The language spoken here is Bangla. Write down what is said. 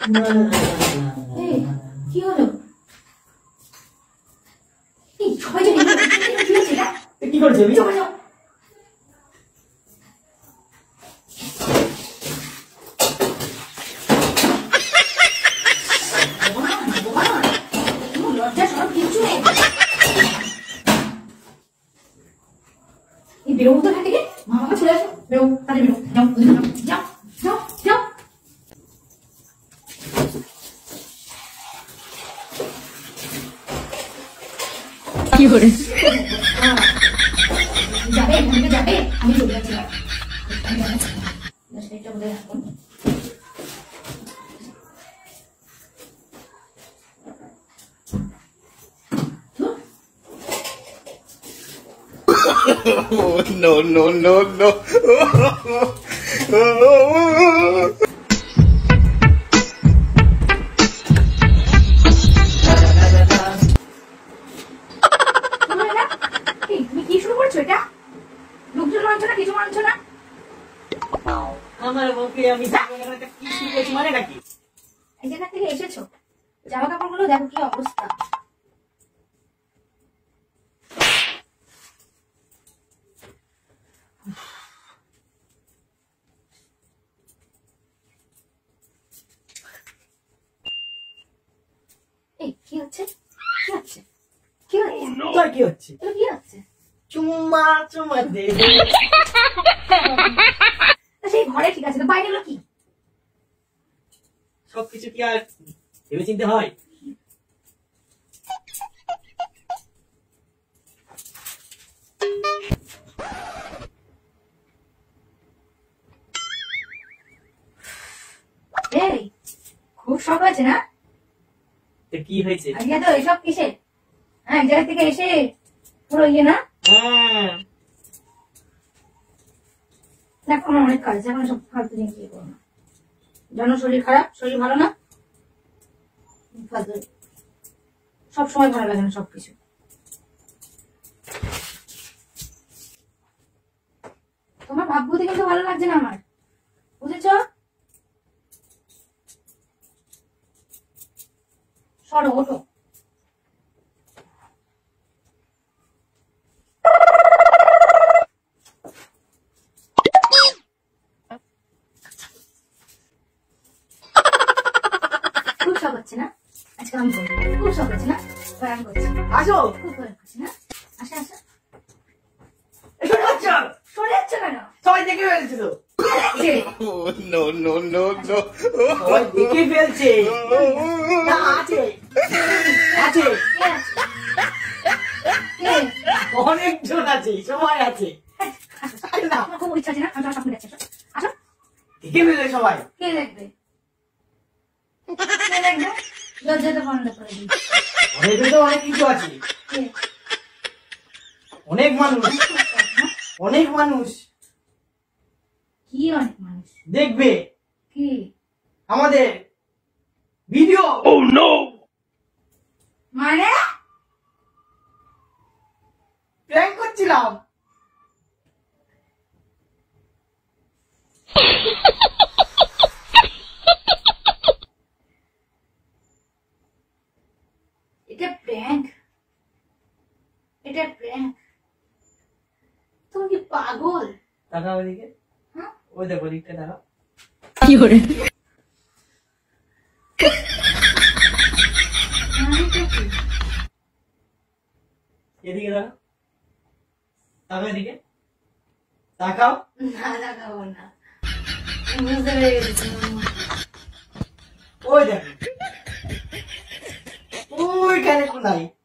এই কি হলো? এই ছয়জন কি হচ্ছে এটা? কি করছে? চলো যাও। লজ্জা সরব কিচ্ছু নেই। এই বেরোবো তো থেকে, মা বাবা চলে আসো, বেরো, তাহলে বেরো, যাও, যাও, যাও, যাও। কি করে যাবে? এখানে যাবে? আমি চলে যাচ্ছি। এটা বলে রাখো। Oh, no, no, no, no. তুমি কি শুরু করছো এটা? লোকজন মানছো না, কিছু মানছো না? আমার বউকে আমি কি শুরু করছি মানে নাকি? এই জায়গা থেকে এসেছো, জামা কাপড় গুলো দেখো কি অবস্থা। এই কি হচ্ছে? কি হচ্ছে? কি হচ্ছে? তোর কি হচ্ছে? এগুলো কি হচ্ছে? চুম্মা চুম্মা দে। সেই ঘরে ঠিক আছে, তো বাইরে এগুলো কি? সবকিছু কি আর ভেবে চিনতে হয়? এই খুব শখ হয়েছে না? তো কি হয়েছে? আজকে তো এসব কিসে? হ্যাঁ, এক জায়গা থেকে এসে পুরো ইয়ে না? হ্যাঁ, দেখো আমার অনেক কাজ, এখন সব ফালতু জিনিস ইয়ে করো না। জানো শরীর খারাপ, শরীর ভালো না, ফালতু সব সময় ভালো লাগে না সবকিছু। তোমার ভাবতে কিন্তু ভালো লাগছে না আমার, বুঝেছো? সরো, ওঠো। খুব শখ হচ্ছে না আজকে? আমি করবো, খুব শখ হচ্ছে না? এবার আমি করছি। আসো। খুব ভয় করছি না? আসা আসা। সরে যাচ্ছ? সরে যাচ্ছে কেন? সবাই দেখে ফেলছে তো। Oh, no, no, no, no. সবাই দেখে ফেলছে। না, আছে আছে, কে আছে? কে? অনেকজন আছে, সবাই আছে। আরে না, আমার খুব ইচ্ছা আছে না, আমি তোমার সামনে যাচ্ছি। আসো। দেখে ফেলে সবাই। কে দেখবে? কে দেখবে? লজ্জাটা বন্ধ করে দিই। অনেক তো অনেক কিছু আছে, কে? অনেক মানুষ, অনেক মানুষ কি অনেক মানুষ? দেখবে কি? আমাদের ভিডিও। Oh, no. মানে প্র্যাঙ্ক করছিলাম। এটা প্র্যাঙ্ক? এটা প্র্যাঙ্ক? তুমি কি পাগল? তাকাও ওদিকে, হ্যাঁ? ওই দেখো ওদিকটা তাকাও। কি করে? এদিকে তাকাও, তাকাও এদিকে, তাকাও। না দেখাবো না, বুঝতে পেরে গেছি। ওই দেখো, ওইখানে কোনায়